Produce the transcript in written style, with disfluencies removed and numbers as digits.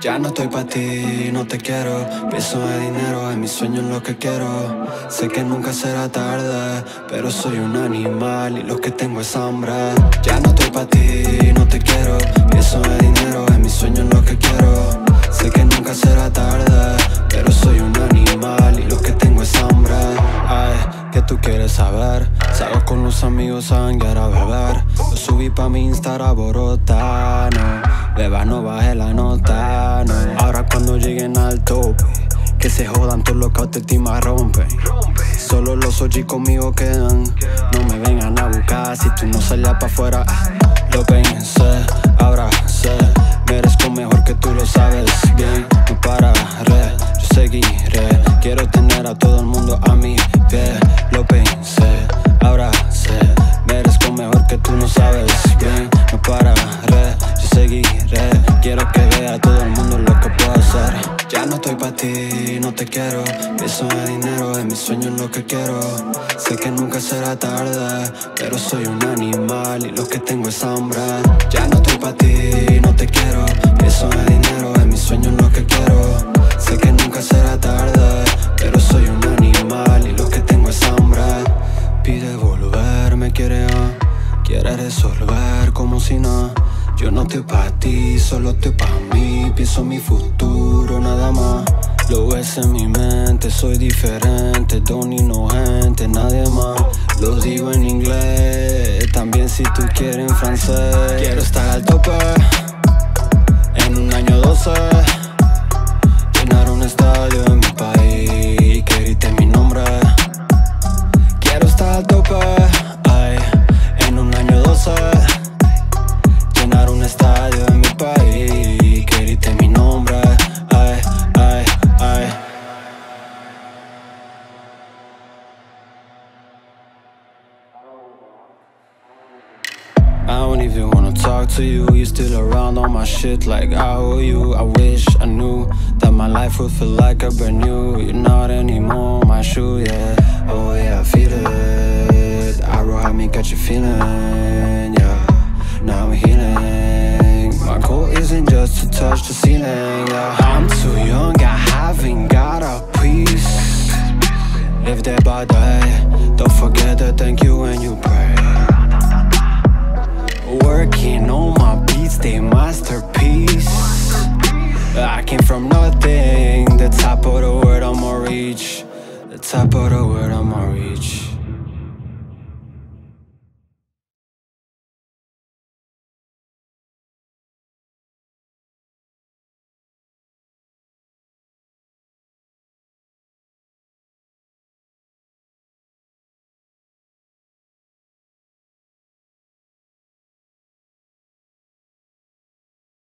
Ya no estoy pa' ti, no te quiero. Pienso de dinero, en mis sueños lo que quiero. Sé que nunca será tarde, pero soy un animal y lo que tengo es hambre. Ya no estoy pa' ti, no te quiero. Pienso de dinero, en mis sueños lo que quiero. Sé que nunca será tarde, pero soy un animal y lo que tengo es hambre. Ay, ¿qué tú quieres saber? Salgo con los amigos a janguear a beber. Lo subí pa' mi Instagram, borota, no. Beba, no baje la nota, no. Ahora cuando lleguen al tope, que se jodan todos los que autoestima rompen. Solo los OG conmigo quedan. No me vengan a buscar si tú no salías pa' afuera. Lo pensé, ahora sé. Merezco mejor que tú lo sabes bien. No pararé, yo seguiré. Quiero tener a todo el mundo a mi pie. Lo pensé, ahora sé. Merezco mejor que tú no sabes bien. No pararé, yo seguiré. Quiero que vea a todo el mundo lo que puedo hacer. Ya no estoy pa' ti, no te quiero. Pienso de dinero, en mis sueños lo que quiero. Sé que nunca será tarde, pero soy un animal y lo que tengo es hambre. Ya no estoy pa' ti, no te quiero. Pienso de dinero, en mis sueños lo que quiero. Sé que nunca será tarde, pero soy un animal y lo que tengo es hambre. Pide volver, me quiere resolver como si no. Yo no estoy pa' ti, solo estoy pa' mí. Pienso en mi futuro, nada más. Lo ves en mi mente, soy diferente. Don inocente, nadie más. Lo digo en inglés, también si tú quieres en francés. Quiero estar al tope, en un año 12. Llenar un estadio en mi país y que grite mi nombre. Quiero estar al tope, ay, en un año 12. Llenar un estadio en mi país y que grite mi nombre. Ay, ay, ay. I don't even wanna talk to you. You're still around on my shit like I owe you. I wish I knew that my life would feel like a brand new. You're not anymore my shoe, yeah. Oh yeah, I feel it. Arrow had me got you feeling, yeah. Now I'm healing. My goal isn't just to touch the ceiling, yeah. I'm too young, I haven't got a piece. Live day by day. Don't forget to thank you when you pray. Working on my beats, they masterpiece. I came from nothing. The top of the world I'ma reach. The top of the world I'ma reach.